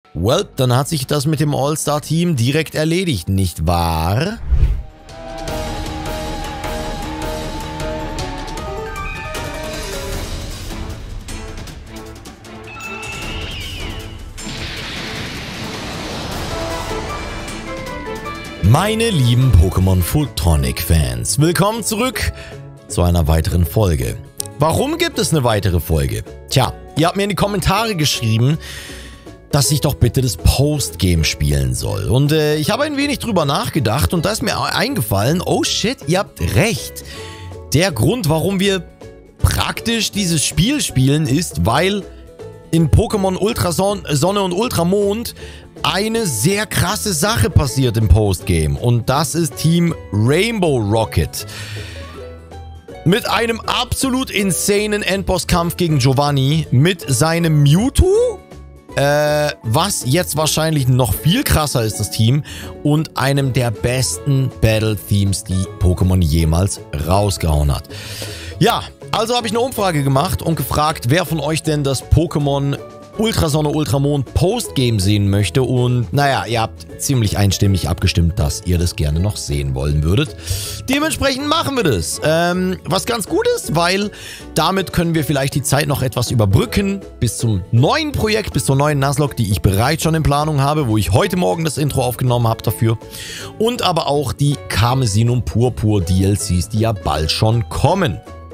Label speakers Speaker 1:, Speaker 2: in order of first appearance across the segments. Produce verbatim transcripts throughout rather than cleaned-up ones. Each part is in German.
Speaker 1: Well, dann hat sich das mit dem All-Star-Team direkt erledigt, nicht wahr? Meine lieben Pokémon Photronic-Fans, willkommen zurück zu einer weiteren Folge. Warum gibt es eine weitere Folge? Tja, ihr habt mir in die Kommentare geschrieben, dass ich doch bitte das Postgame spielen soll. Und äh, ich habe ein wenig drüber nachgedacht und da ist mir eingefallen, oh shit, ihr habt recht. Der Grund, warum wir praktisch dieses Spiel spielen, ist, weil in Pokémon Ultrasonne und Ultramond eine sehr krasse Sache passiert im Postgame. Und das ist Team Rainbow Rocket. Mit einem absolut insanen Endbosskampf gegen Giovanni. Mit seinem Mewtwo. Äh, was jetzt wahrscheinlich noch viel krasser ist, das Team. Und einem der besten Battle-Themes, die Pokémon jemals rausgehauen hat. Ja, also habe ich eine Umfrage gemacht und gefragt, wer von euch denn das Pokémon Ultrasonne, Ultramond Postgame sehen möchte. Und naja, ihr habt ziemlich einstimmig abgestimmt, dass ihr das gerne noch sehen wollen würdet. Dementsprechend machen wir das. Ähm, was ganz gut ist, weil damit können wir vielleicht die Zeit noch etwas überbrücken bis zum neuen Projekt, bis zur neuen Nuzlocke, die ich bereits schon in Planung habe, wo ich heute Morgen das Intro aufgenommen habe dafür. Und aber auch die Karmesin und Purpur D L Cs, die ja bald schon kommen.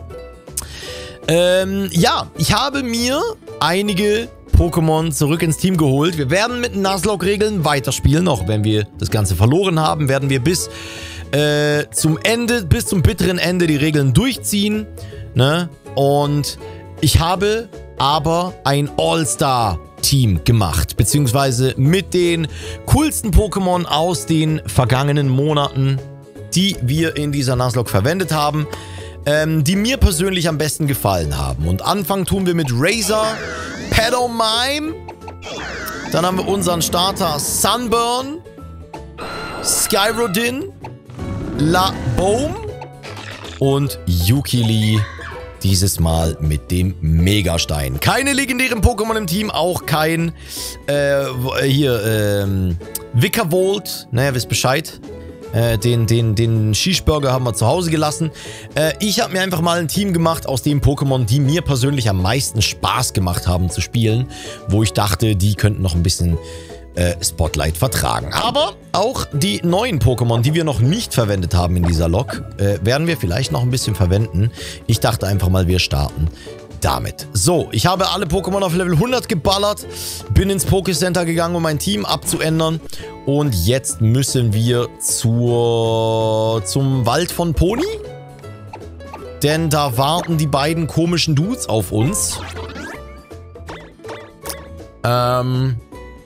Speaker 1: Ähm, ja, ich habe mir einige Pokémon zurück ins Team geholt. Wir werden mit Nuzlocke-Regeln weiterspielen. Auch wenn wir das Ganze verloren haben, werden wir bis äh, zum Ende, bis zum bitteren Ende die Regeln durchziehen. Ne? Und ich habe aber ein All-Star-Team gemacht. Beziehungsweise mit den coolsten Pokémon aus den vergangenen Monaten, die wir in dieser Nuzlocke verwendet haben. Ähm, die mir persönlich am besten gefallen haben. Und anfangen tun wir mit Razor, Pedomime. Dann haben wir unseren Starter Sunburn, Skyrodin, Laboom und Yukili. Dieses Mal mit dem Megastein. Keine legendären Pokémon im Team, auch kein äh, hier, ähm, Vikavolt. Naja, wisst Bescheid. Äh, den, den, den Shish-Burger haben wir zu Hause gelassen. Äh, ich habe mir einfach mal ein Team gemacht aus den Pokémon, die mir persönlich am meisten Spaß gemacht haben zu spielen. Wo ich dachte, die könnten noch ein bisschen äh, Spotlight vertragen. Aber auch die neuen Pokémon, die wir noch nicht verwendet haben in dieser Lok, äh, werden wir vielleicht noch ein bisschen verwenden. Ich dachte einfach mal, wir starten damit. So, ich habe alle Pokémon auf Level hundert geballert, bin ins Pokécenter gegangen, um mein Team abzuändern und jetzt müssen wir zur, zum Wald von Poni, denn da warten die beiden komischen Dudes auf uns. Ähm,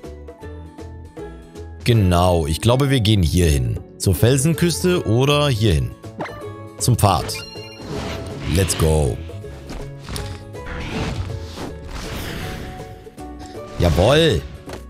Speaker 1: genau, ich glaube, wir gehen hier hin. Zur Felsenküste oder hier hin. Zum Pfad. Let's go. Jawohl.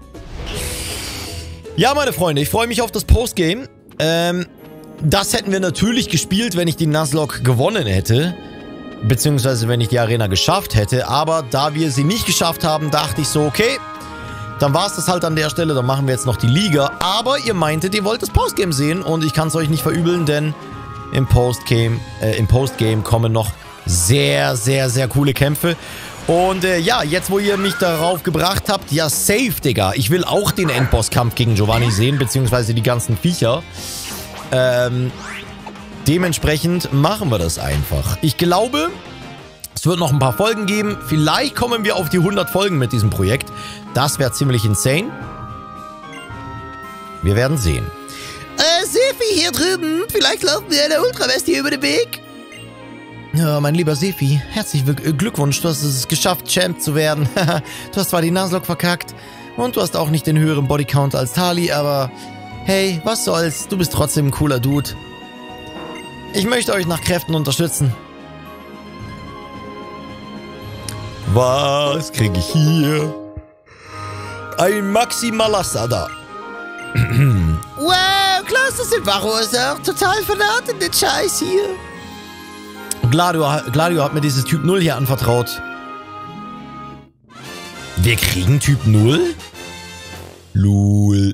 Speaker 1: Ja, meine Freunde, ich freue mich auf das Postgame. Ähm, das hätten wir natürlich gespielt, wenn ich die Nuzlocke gewonnen hätte. Beziehungsweise, wenn ich die Arena geschafft hätte. Aber da wir sie nicht geschafft haben, dachte ich so, okay, dann war es das halt an der Stelle. Dann machen wir jetzt noch die Liga. Aber ihr meintet, ihr wollt das Postgame sehen. Und ich kann es euch nicht verübeln, denn im Postgame, äh, im Postgame kommen noch sehr, sehr, sehr coole Kämpfe. Und äh, ja, jetzt wo ihr mich darauf gebracht habt, ja safe, Digga. Ich will auch den Endbosskampf gegen Giovanni sehen, beziehungsweise die ganzen Viecher. Ähm, dementsprechend machen wir das einfach. Ich glaube, es wird noch ein paar Folgen geben. Vielleicht kommen wir auf die hundert Folgen mit diesem Projekt. Das wäre ziemlich insane. Wir werden sehen. Äh, Sefi hier drüben. Vielleicht laufen wir eine Ultravestie über den Weg. Ja, mein lieber Sefi, herzlichen Glückwunsch, du hast es geschafft, Champ zu werden. Du hast zwar die Nuzlocke verkackt und du hast auch nicht den höheren Bodycount als Tali, aber hey, was soll's, du bist trotzdem ein cooler Dude. Ich möchte euch nach Kräften unterstützen. Was kriege ich hier? Ein Maximalasada. Wow, klasse, sind Varroser. Total fanat in den Scheiß hier. Gladio, Gladio hat mir dieses Typ null hier anvertraut. Wir kriegen Typ null? Lul.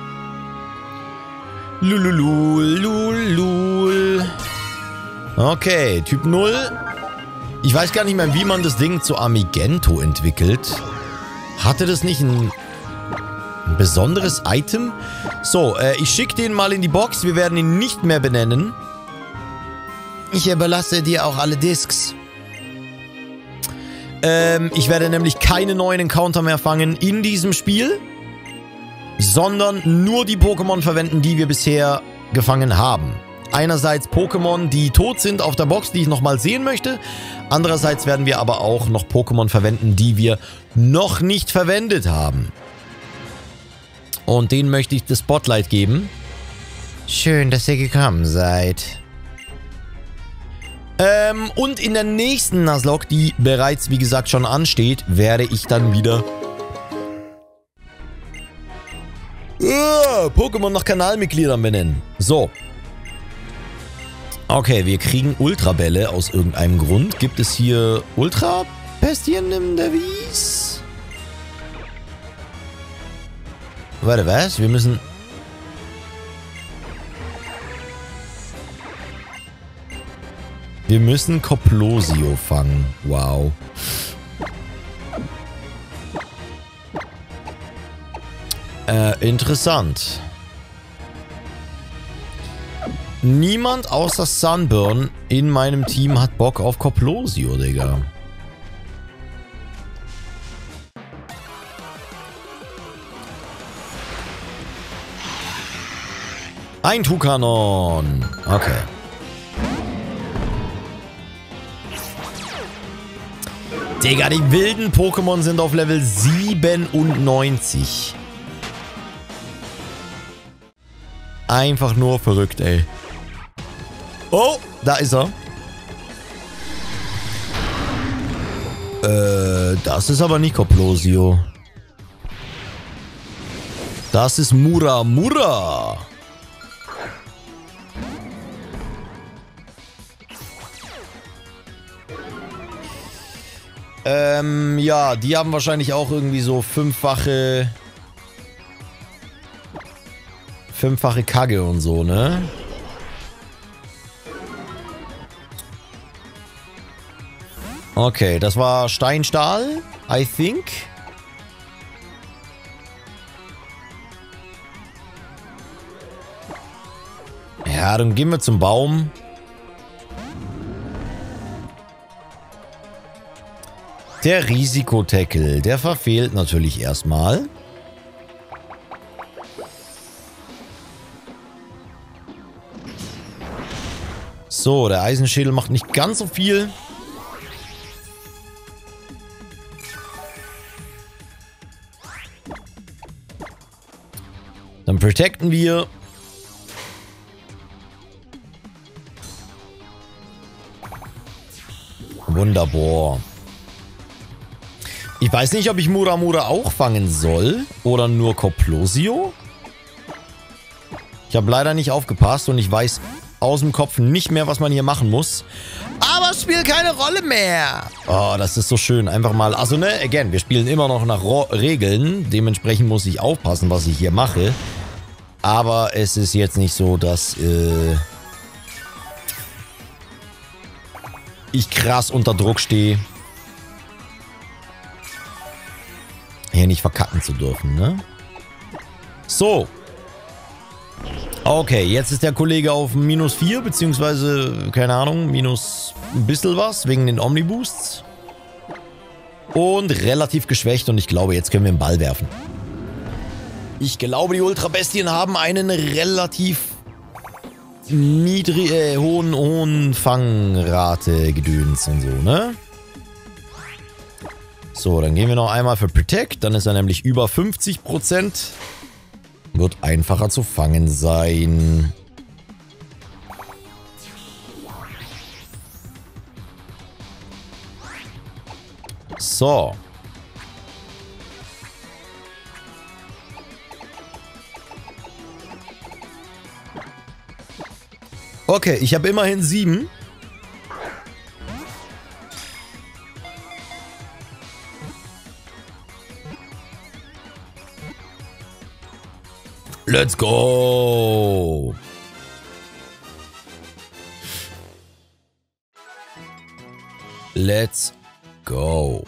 Speaker 1: Lululul, lul, lul. Okay, Typ null. Ich weiß gar nicht mehr, wie man das Ding zu Amigento entwickelt. Hatte das nicht ein, ein besonderes Item? So, äh, ich schicke den mal in die Box. Wir werden ihn nicht mehr benennen. Ich überlasse dir auch alle Discs. Ähm, ich werde nämlich keine neuen Encounter mehr fangen in diesem Spiel, sondern nur die Pokémon verwenden, die wir bisher gefangen haben. Einerseits Pokémon, die tot sind auf der Box, die ich nochmal sehen möchte. Andererseits werden wir aber auch noch Pokémon verwenden, die wir noch nicht verwendet haben. Und denen möchte ich das Spotlight geben. Schön, dass ihr gekommen seid. Ähm, und in der nächsten Nuzlocke, die bereits, wie gesagt, schon ansteht, werde ich dann wieder uh, Pokémon nach Kanalmitgliedern benennen. So. Okay, wir kriegen Ultrabälle aus irgendeinem Grund. Gibt es hier Ultrapestien im Devis? Warte, was? Wir müssen... Wir müssen Koplosio fangen. Wow. Äh, interessant. Niemand außer Sunburn in meinem Team hat Bock auf Koplosio, Digga. Ein Tukanon. Okay. Digga, die wilden Pokémon sind auf Level siebenundneunzig. Einfach nur verrückt, ey. Oh, da ist er. Äh, das ist aber nicht Koplosio. Das ist Muramura. Ähm, ja, die haben wahrscheinlich auch irgendwie so fünffache... Fünffache Kagge und so, ne? Okay, das war Steinstahl, I think. Ja, dann gehen wir zum Baum. Der Risikotackle, der verfehlt natürlich erstmal. So, der Eisenschädel macht nicht ganz so viel. Dann protecten wir. Wunderbar. Ich weiß nicht, ob ich Muramura auch fangen soll oder nur Koplosio. Ich habe leider nicht aufgepasst und ich weiß aus dem Kopf nicht mehr, was man hier machen muss. Aber es spielt keine Rolle mehr. Oh, das ist so schön. Einfach mal... Also, ne, again, wir spielen immer noch nach Ro- Regeln. Dementsprechend muss ich aufpassen, was ich hier mache. Aber es ist jetzt nicht so, dass äh, ich krass unter Druck stehe, hier nicht verkacken zu dürfen, ne? So. Okay, jetzt ist der Kollege auf minus vier, beziehungsweise, keine Ahnung, minus ein bisschen was, wegen den Omniboosts. Und relativ geschwächt und ich glaube, jetzt können wir den Ball werfen. Ich glaube, die Ultrabestien haben einen relativ niedrig, äh, hohen, hohen Fangrate gedöns und so, ne? So, dann gehen wir noch einmal für Protect, dann ist er nämlich über fünfzig Prozent. Wird einfacher zu fangen sein. So. Okay, ich habe immerhin sieben. Let's go! Let's go.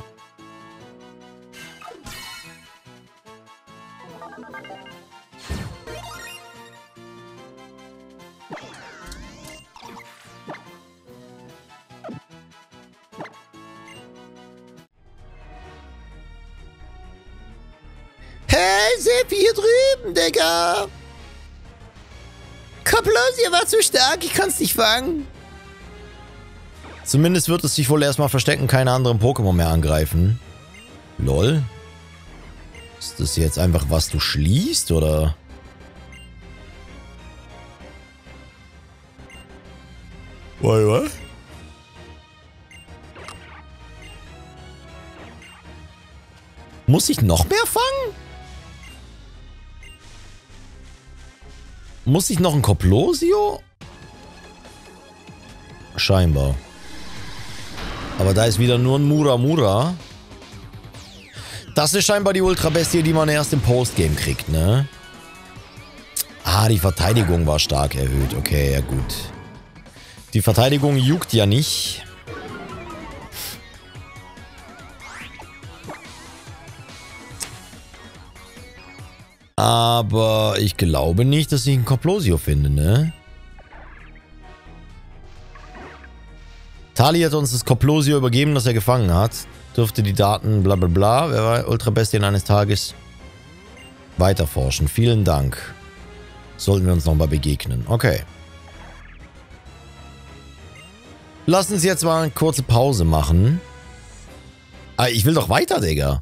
Speaker 2: Hey, Seppi, hier drüben, Digga. Kaplosia war zu stark, ich kann's nicht fangen.
Speaker 1: Zumindest wird es sich wohl erstmal verstecken, keine anderen Pokémon mehr angreifen. Lol. Ist das jetzt einfach, was du schließt, oder? Wait, was? Muss ich noch mehr fangen? Muss ich noch ein Koplosio? Scheinbar. Aber da ist wieder nur ein Muramura. Das ist scheinbar die Ultra-Bestie, die man erst im Postgame kriegt, ne? Ah, die Verteidigung war stark erhöht. Okay, ja gut. Die Verteidigung juckt ja nicht. Aber ich glaube nicht, dass ich einen Koplosio finde, ne? Tali hat uns das Koplosio übergeben, das er gefangen hat. Dürfte die Daten bla bla bla, wer war Ultrabestien eines Tages, weiterforschen. Vielen Dank. Sollten wir uns nochmal begegnen. Okay. Lass uns jetzt mal eine kurze Pause machen. Ah, ich will doch weiter, Digga.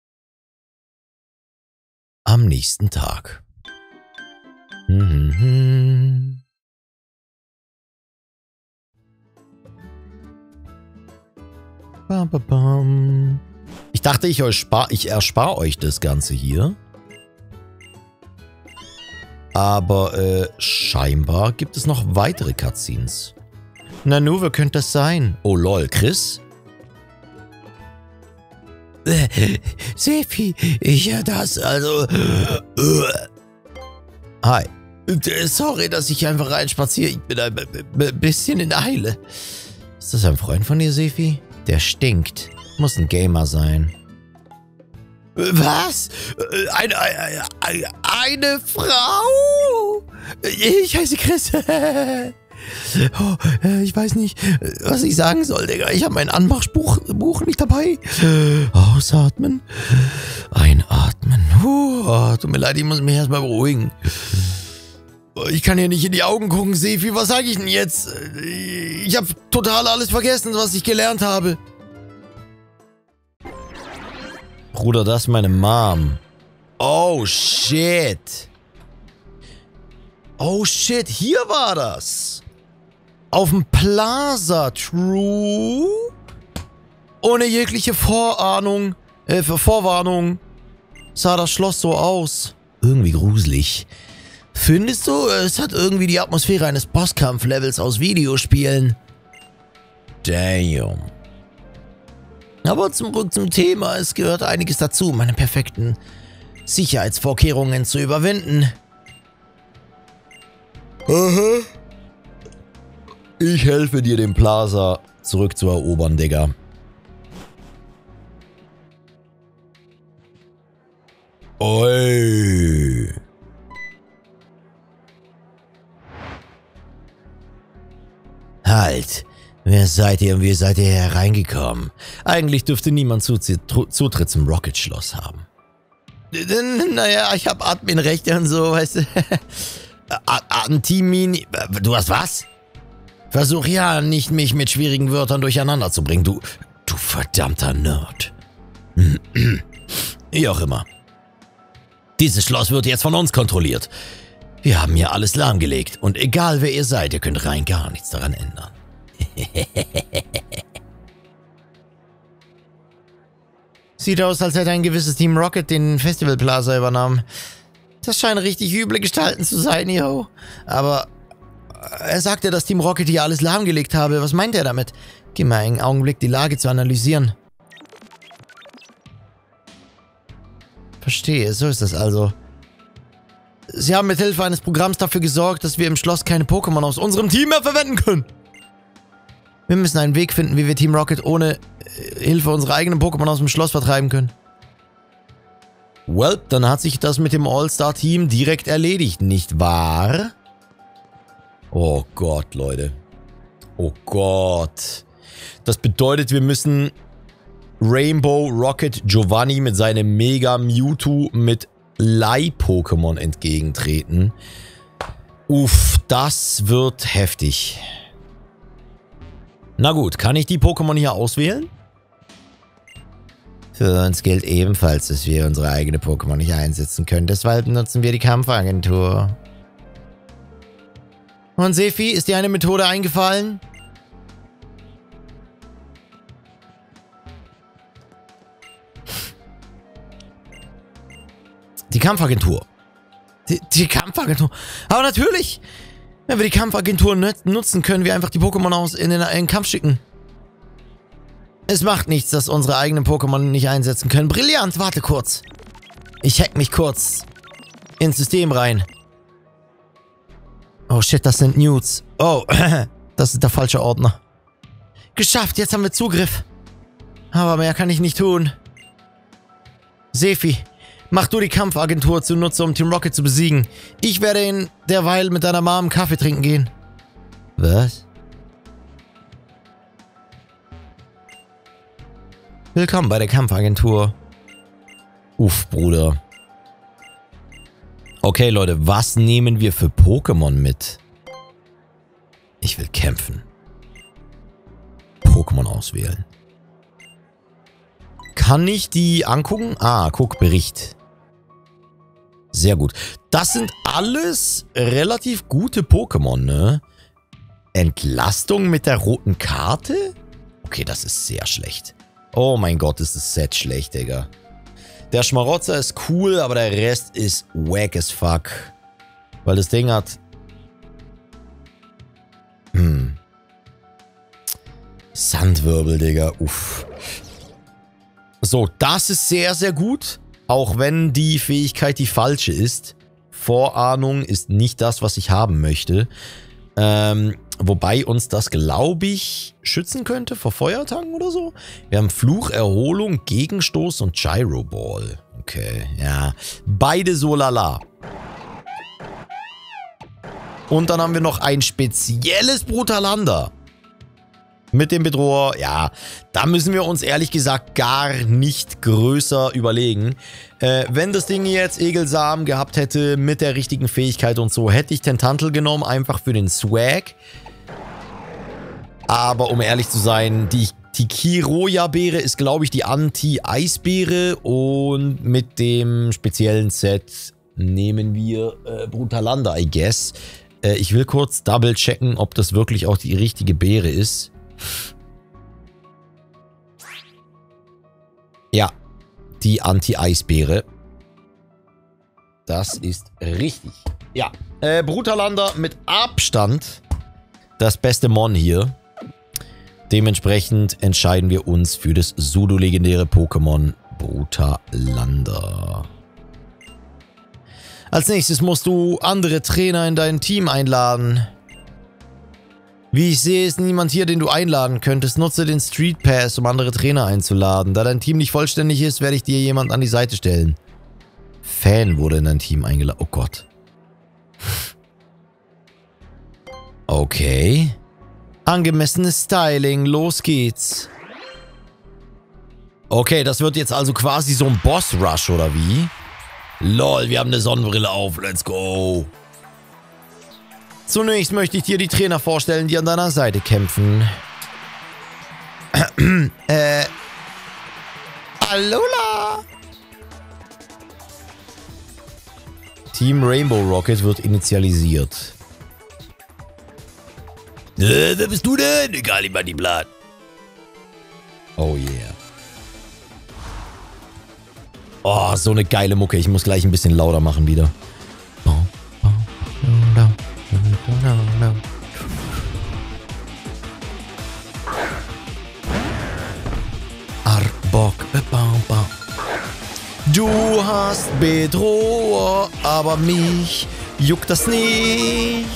Speaker 1: Am nächsten Tag. Mhm. Bam, bam, bam. Ich dachte, ich, euch spar, ich erspare euch das Ganze hier. Aber äh, scheinbar gibt es noch weitere Cutscenes. Nanu, wer könnte das sein? Oh lol, Chris?
Speaker 2: Seppi, ich höre das, also...
Speaker 1: Hi.
Speaker 2: Sorry, dass ich einfach reinspaziere. Ich bin ein bisschen in Eile.
Speaker 1: Ist das ein Freund von dir, Seppi? Der stinkt. Muss ein Gamer sein.
Speaker 2: Was? Eine, eine, eine Frau? Ich heiße Chris. Oh, ich weiß nicht, was ich sagen soll, Digga. Ich habe mein Anmachbuch Buch nicht dabei. Ausatmen. Einatmen. Oh, tut mir leid, ich muss mich erstmal beruhigen. Ich kann hier nicht in die Augen gucken, Seppi. Was sage ich denn jetzt? Ich habe total alles vergessen, was ich gelernt habe.
Speaker 1: Bruder, das ist meine Mom. Oh, shit. Oh, shit. Hier war das. Auf dem Plaza, true? Ohne jegliche Vorahnung, äh, Vorwarnung sah das Schloss so aus. Irgendwie gruselig. Findest du, es hat irgendwie die Atmosphäre eines Bosskampf-Levels aus Videospielen. Damn. Aber zurück zum Thema, es gehört einiges dazu, meine perfekten Sicherheitsvorkehrungen zu überwinden. Aha. Ich helfe dir, den Plaza zurückzuerobern, Digga. Oi. Halt. Wer seid ihr und wie seid ihr hereingekommen? Eigentlich dürfte niemand Zutritt zum Rocket-Schloss haben.
Speaker 2: Naja, ich hab Adminrechte und so, weißt du. Antimini... Du hast was? Versuch ja nicht, mich mit schwierigen Wörtern durcheinander zu bringen, du... Du verdammter Nerd. Wie auch immer. Dieses Schloss wird jetzt von uns kontrolliert. Wir haben hier alles lahmgelegt und egal wer ihr seid, ihr könnt rein gar nichts daran ändern. Sieht aus, als hätte ein gewisses Team Rocket den Festival Plaza übernommen. Das scheinen richtig üble Gestalten zu sein, yo. Aber er sagte, dass Team Rocket hier alles lahmgelegt habe. Was meint er damit? Gib mal einen Augenblick, die Lage zu analysieren. Verstehe, so ist das also. Sie haben mit Hilfe eines Programms dafür gesorgt, dass wir im Schloss keine Pokémon aus unserem Team mehr verwenden können. Wir müssen einen Weg finden, wie wir Team Rocket ohne Hilfe unserer eigenen Pokémon aus dem Schloss vertreiben können. Well, dann hat sich das mit dem All-Star-Team direkt erledigt, nicht wahr? Oh Gott, Leute. Oh Gott. Das bedeutet, wir müssen Rainbow Rocket Giovanni mit seinem Mega Mewtwo mit Leih-Pokémon entgegentreten. Uff, das wird heftig. Na gut, kann ich die Pokémon hier auswählen? Für uns gilt ebenfalls, dass wir unsere eigene Pokémon nicht einsetzen können. Deshalb nutzen wir die Kampfagentur. Und Sefi, ist dir eine Methode eingefallen? Die Kampfagentur. Die, die Kampfagentur. Aber natürlich, wenn wir die Kampfagentur nutzen, können wir einfach die Pokémon aus in den, in den Kampf schicken. Es macht nichts, dass unsere eigenen Pokémon nicht einsetzen können. Brillant, warte kurz. Ich hack mich kurz ins System rein. Oh shit, das sind Nudes. Oh, das ist der falsche Ordner. Geschafft, jetzt haben wir Zugriff. Aber mehr kann ich nicht tun. Sefi, mach du die Kampfagentur zunutze, um Team Rocket zu besiegen. Ich werde in derweil mit deiner Mom Kaffee trinken gehen. Was? Willkommen bei der Kampfagentur. Uff, Bruder. Okay, Leute, was nehmen wir für Pokémon mit? Ich will kämpfen. Pokémon auswählen. Kann ich die angucken? Ah, guck, Bericht. Sehr gut. Das sind alles relativ gute Pokémon, ne? Entlastung mit der roten Karte? Okay, das ist sehr schlecht. Oh mein Gott, ist das Set schlecht, Digga. Der Schmarotzer ist cool, aber der Rest ist wack as fuck. Weil das Ding hat... Hm. Sandwirbel, Digga. Uff. So, das ist sehr, sehr gut. Auch wenn die Fähigkeit die falsche ist. Vorahnung ist nicht das, was ich haben möchte. Ähm... Wobei uns das, glaube ich, schützen könnte vor Feuertangen oder so. Wir haben Fluch, Erholung, Gegenstoß und Gyro Ball. Okay, ja. Beide so lala. Und dann haben wir noch ein spezielles Brutalander. Mit dem Bedroher, ja, da müssen wir uns ehrlich gesagt gar nicht größer überlegen. Äh, wenn das Ding jetzt Egelsamen gehabt hätte mit der richtigen Fähigkeit und so, hätte ich Tentantel genommen, einfach für den Swag. Aber um ehrlich zu sein, die, die Kiroya-Beere ist, glaube ich, die Anti-Eisbeere. Und mit dem speziellen Set nehmen wir äh, Brutalander, I guess. Äh, ich will kurz double checken, ob das wirklich auch die richtige Beere ist. Ja, die Anti-Eisbeere. Das ist richtig. Ja, äh, Brutalander mit Abstand das beste Mon hier. Dementsprechend entscheiden wir uns für das pseudo-legendäre Pokémon Brutalander. Als nächstes musst du andere Trainer in dein Team einladen. Wie ich sehe, ist niemand hier, den du einladen könntest. Nutze den Street Pass, um andere Trainer einzuladen. Da dein Team nicht vollständig ist, werde ich dir jemand an die Seite stellen. Fan wurde in dein Team eingeladen. Oh Gott. Okay. Angemessenes Styling, los geht's. Okay, das wird jetzt also quasi so ein Boss-Rush, oder wie? Lol, wir haben eine Sonnenbrille auf, let's go. Zunächst möchte ich dir die Trainer vorstellen, die an deiner Seite kämpfen. äh... Alola! Team Rainbow Rocket wird initialisiert. Äh, wer bist du denn? Egal, immer die Blatt. Oh yeah. Oh, so eine geile Mucke. Ich muss gleich ein bisschen lauter machen wieder. Arbok. Du hast Bedroher, aber mich juckt das nicht.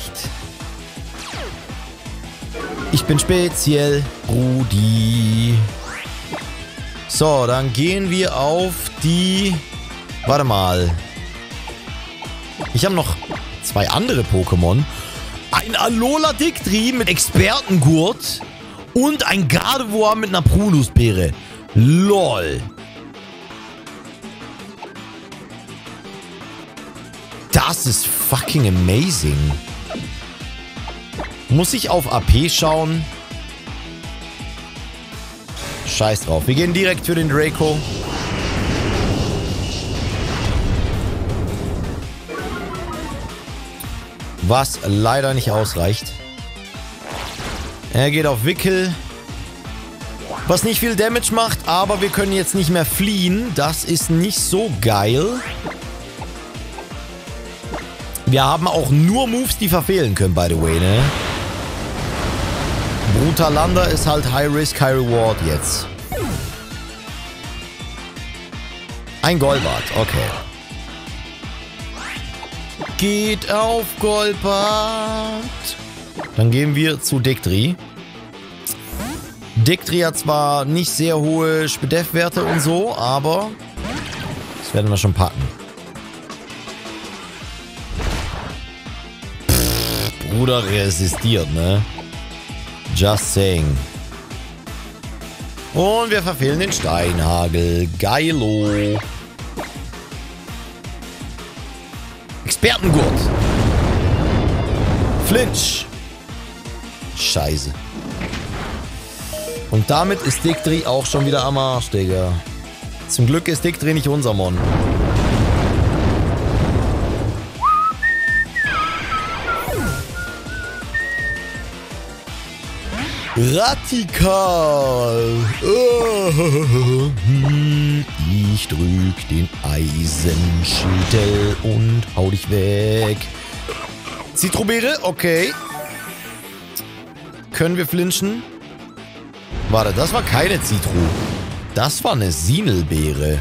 Speaker 2: Ich bin speziell Rudi. So, dann gehen wir auf die... Warte mal. Ich habe noch zwei andere Pokémon. Ein Alola Dictri mit Expertengurt und ein Gardevoir mit einer Prunusbeere. LOL. Das ist fucking amazing. Muss ich auf A P schauen? Scheiß drauf. Wir gehen direkt für den Draco. Was leider nicht ausreicht. Er geht auf Wickel. Was nicht viel Damage macht, aber wir können jetzt nicht mehr fliehen. Das ist nicht so geil. Wir haben auch nur Moves, die verfehlen können, by the way, ne? Brutalander ist halt High Risk, High Reward jetzt. Ein Golbat, okay. Geht auf Golbat. Dann gehen wir zu Dictri. Dictri hat zwar nicht sehr hohe Spedef-Werte und so, aber das werden wir schon packen. Pff, Bruder resistiert, ne? Just saying. Und wir verfehlen den Steinhagel. Geilo. Expertengurt. Flinch. Scheiße. Und damit ist Dictri auch schon wieder am Arsch, Digga. Zum Glück ist Dictri nicht unser Mon. Radikal. Ich drück den Eisenschädel und hau dich weg. Zitrobeere, okay. Können wir flinchen? Warte, das war keine Zitro. Das war eine Sinelbeere.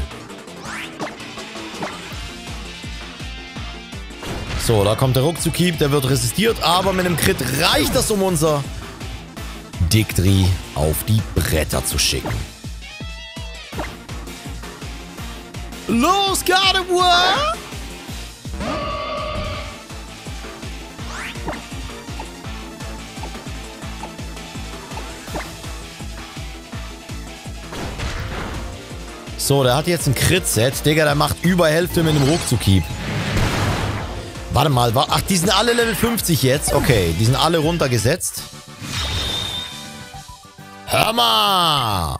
Speaker 2: So, da kommt der Ruckzuckieb, der wird resistiert, aber mit einem Crit reicht das, um unser Dictri auf die Bretter zu schicken. Los, Gardevoir! So, der hat jetzt ein Crit-Set. Digga, der macht über Hälfte mit dem Ruckzuckieb. Warte mal, wa ach, die sind alle Level fünfzig jetzt. Okay, die sind alle runtergesetzt. Hör mal!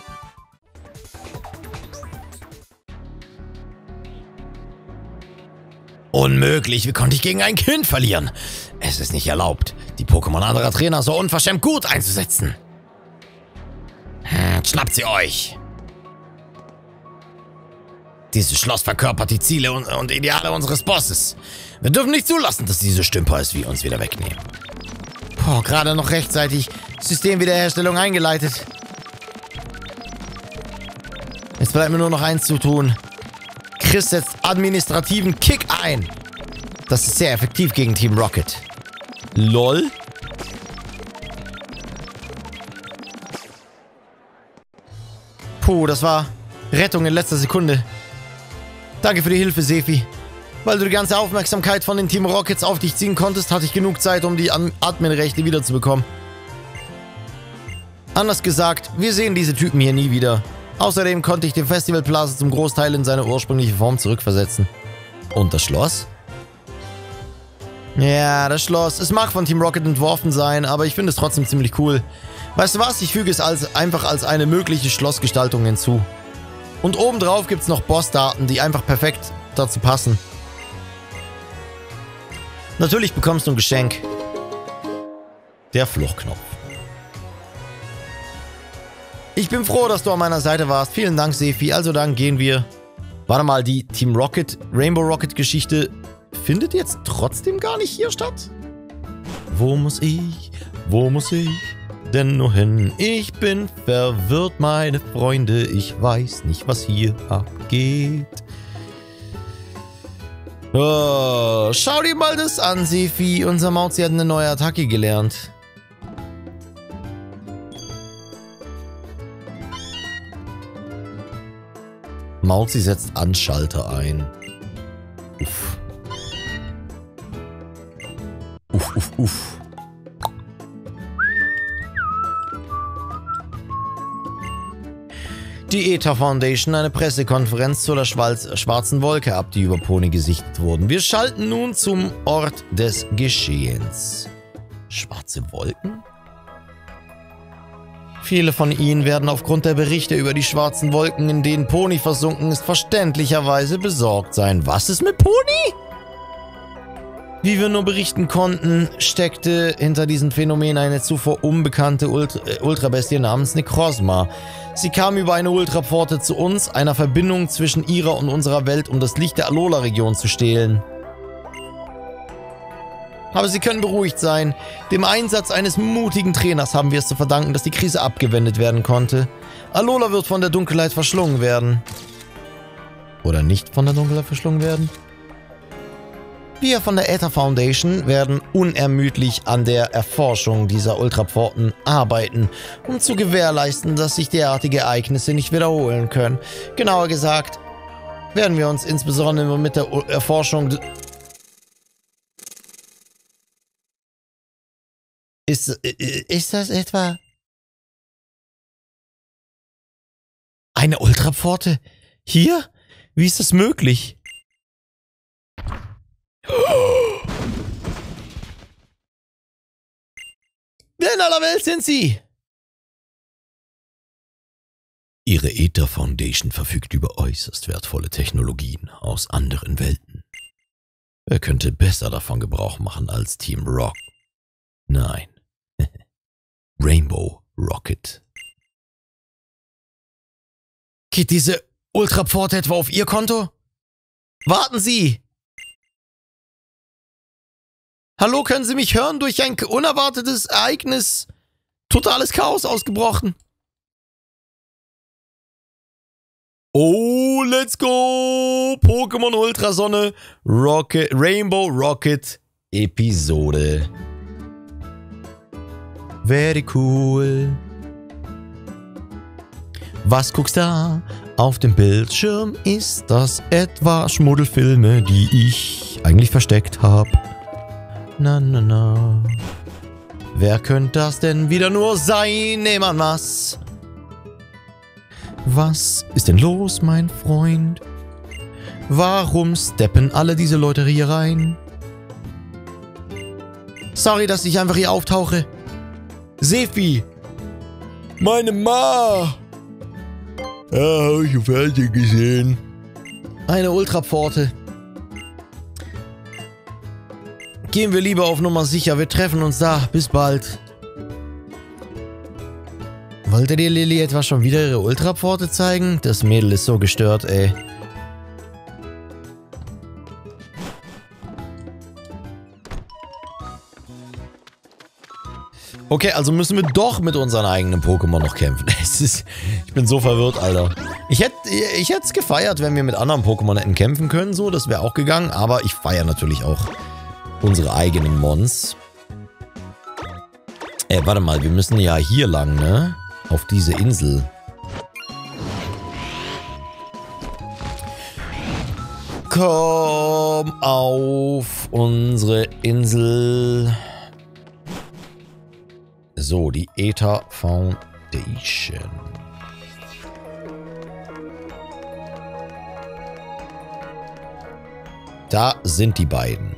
Speaker 2: Unmöglich, wie konnte ich gegen ein Kind verlieren? Es ist nicht erlaubt, die Pokémon anderer Trainer so unverschämt gut einzusetzen. Hm, schnappt sie euch! Dieses Schloss verkörpert die Ziele und, und Ideale unseres Bosses. Wir dürfen nicht zulassen, dass diese Stümper es wie uns wieder wegnehmen. Boah, gerade noch rechtzeitig Systemwiederherstellung eingeleitet. Jetzt bleibt mir nur noch eins zu tun. Chris setzt administrativen Kick ein. Das ist sehr effektiv gegen Team Rocket. LOL. Puh, das war Rettung in letzter Sekunde. Danke für die Hilfe, Sefi. Weil du die ganze Aufmerksamkeit von den Team Rockets auf dich ziehen konntest, hatte ich genug Zeit, um die Admin-Rechte wiederzubekommen. Anders gesagt, wir sehen diese Typen hier nie wieder. Außerdem konnte ich den Festival Plaza zum Großteil in seine ursprüngliche Form zurückversetzen. Und das Schloss? Ja, das Schloss. Es mag von Team Rocket entworfen sein, aber ich finde es trotzdem ziemlich cool. Weißt du was? Ich füge es als, einfach als eine mögliche Schlossgestaltung hinzu. Und obendrauf gibt es noch Bossdaten, die einfach perfekt dazu passen. Natürlich bekommst du ein Geschenk. Der Fluchtknopf. Ich bin froh, dass du an meiner Seite warst. Vielen Dank, Sefi. Also dann gehen wir... Warte mal, die Team Rocket, Rainbow Rocket Geschichte findet jetzt trotzdem gar nicht hier statt? Wo muss ich, wo muss ich denn nur hin? Ich bin verwirrt, meine Freunde. Ich weiß nicht, was hier abgeht.
Speaker 1: Oh, schau dir mal das an, Sefi. Unser Mauzi hat eine neue Attacke gelernt. Mauzi setzt Anschalter ein. Uff. Uff, uff, uff. Die E T A Foundation, eine Pressekonferenz zu der schwarzen Wolke ab, die über Pony gesichtet wurden. Wir schalten nun zum Ort des Geschehens. Schwarze Wolken? Viele von ihnen werden aufgrund der Berichte über die schwarzen Wolken, in denen Pony versunken ist, verständlicherweise besorgt sein. Was ist mit Pony? Wie wir nur berichten konnten, steckte hinter diesem Phänomen eine zuvor unbekannte Ult äh, Ultrabestie namens Necrozma. Sie kam über eine Ultrapforte zu uns, einer Verbindung zwischen ihrer und unserer Welt, um das Licht der Alola-Region zu stehlen. Aber Sie können beruhigt sein. Dem Einsatz eines mutigen Trainers haben wir es zu verdanken, dass die Krise abgewendet werden konnte. Alola wird von der Dunkelheit verschlungen werden. Oder nicht von der Dunkelheit verschlungen werden? Wir von der E T A Foundation werden unermüdlich an der Erforschung dieser Ultrapforten arbeiten, um zu gewährleisten, dass sich derartige Ereignisse nicht wiederholen können. Genauer gesagt, werden wir uns insbesondere mit der Erforschung... Ist, ist das etwa... eine Ultrapforte? Hier? Wie ist das möglich? Wer in aller Welt sind Sie? Ihre E T A Foundation verfügt über äußerst wertvolle Technologien aus anderen Welten. Wer könnte besser davon Gebrauch machen als Team Rock? Nein. Rainbow Rocket. Geht diese Ultrapforte etwa auf Ihr Konto? Warten Sie! Hallo, können Sie mich hören? Durch ein unerwartetes Ereignis. Totales Chaos ausgebrochen. Oh, let's go! Pokémon Ultrasonne Rocket, Rainbow Rocket Episode. Very cool. Was guckst da? Auf dem Bildschirm ist das etwa Schmuddelfilme, die ich eigentlich versteckt habe. Na, na, na. Wer könnte das denn wieder nur sein? Nehm an was. Was ist denn los, mein Freund? Warum steppen alle diese Leute hier rein? Sorry, dass ich einfach hier auftauche. Sefi. Meine Ma. Ja, hab ich im Fernsehen gesehen. Eine Ultrapforte. Gehen wir lieber auf Nummer sicher. Wir treffen uns da. Bis bald. Wollte dir Lilly etwa schon wieder ihre Ultrapforte zeigen? Das Mädel ist so gestört, ey. Okay, also müssen wir doch mit unseren eigenen Pokémon noch kämpfen. Es ist, ich bin so verwirrt, Alter. Ich hätte ich hätte es gefeiert, wenn wir mit anderen Pokémon hätten kämpfen können, so. Das wäre auch gegangen. Aber ich feiere natürlich auch unsere eigenen Mons. Äh, warte mal, wir müssen ja hier lang, ne? Auf diese Insel. Komm auf unsere Insel. So, die E T A Foundation. Da sind die beiden.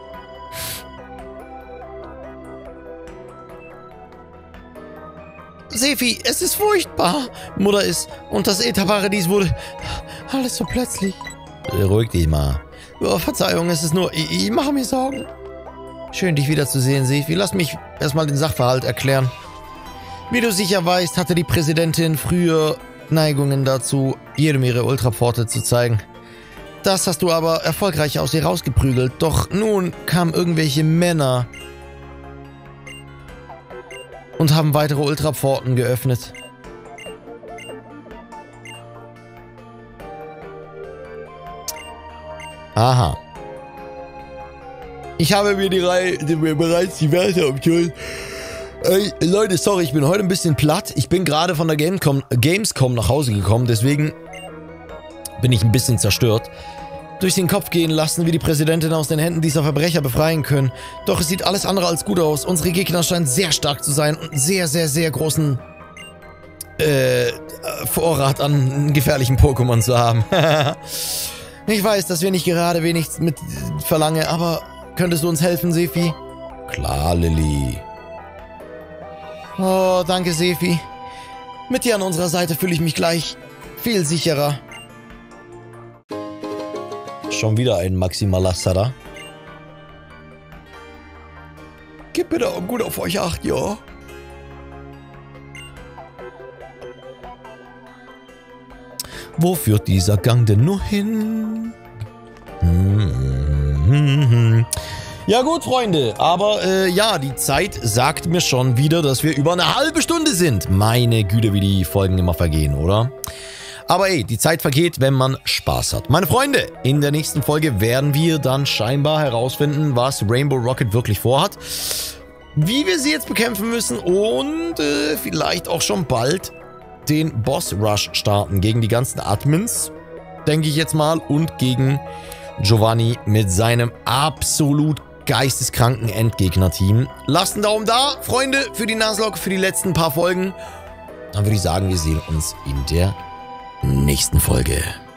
Speaker 1: Sefi, es ist furchtbar. Mutter ist und das E T A-Paradies wurde alles so plötzlich. Beruhig dich mal. Oh, Verzeihung, es ist nur... Ich, ich mache mir Sorgen. Schön, dich wiederzusehen, Sefi. Lass mich erstmal den Sachverhalt erklären. Wie du sicher weißt, hatte die Präsidentin früher Neigungen dazu, jedem ihre Ultrapforte zu zeigen. Das hast du aber erfolgreich aus ihr rausgeprügelt. Doch nun kamen irgendwelche Männer und haben weitere Ultrapforten geöffnet. Aha.
Speaker 2: Ich habe mir die Reihe die mir bereits diverse Optionen. Ey, Leute, sorry, ich bin heute ein bisschen platt. Ich bin gerade von der Gamescom, Gamescom nach Hause gekommen, deswegen bin ich ein bisschen zerstört. Durch den Kopf gehen lassen, wie die Präsidentin aus den Händen dieser Verbrecher befreien können. Doch es sieht alles andere als gut aus. Unsere Gegner scheinen sehr stark zu sein und einen sehr, sehr, sehr großen äh, Vorrat an gefährlichen Pokémon zu haben. Ich weiß, dass wir nicht gerade wenig mit verlangen, aber könntest du uns helfen, Sefi?
Speaker 1: Klar, Lilly.
Speaker 2: Oh, danke, Sefi. Mit dir an unserer Seite fühle ich mich gleich viel sicherer.
Speaker 1: Schon wieder ein Maximalaster.
Speaker 2: Gebt bitte auch gut auf euch acht, ja.
Speaker 1: Wo führt dieser Gang denn nur hin? Hm. Ja gut, Freunde, aber äh, ja, die Zeit sagt mir schon wieder, dass wir über eine halbe Stunde sind. Meine Güte, wie die Folgen immer vergehen, oder? Aber ey, die Zeit vergeht, wenn man Spaß hat. Meine Freunde, in der nächsten Folge werden wir dann scheinbar herausfinden, was Rainbow Rocket wirklich vorhat, wie wir sie jetzt bekämpfen müssen und äh, vielleicht auch schon bald den Boss Rush starten gegen die ganzen Admins, denke ich jetzt mal, und gegen Giovanni mit seinem absolut geisteskranken Endgegner-Team. Lasst einen Daumen da, Freunde, für die Nuzlocke, für die letzten paar Folgen. Dann würde ich sagen, wir sehen uns in der nächsten Folge.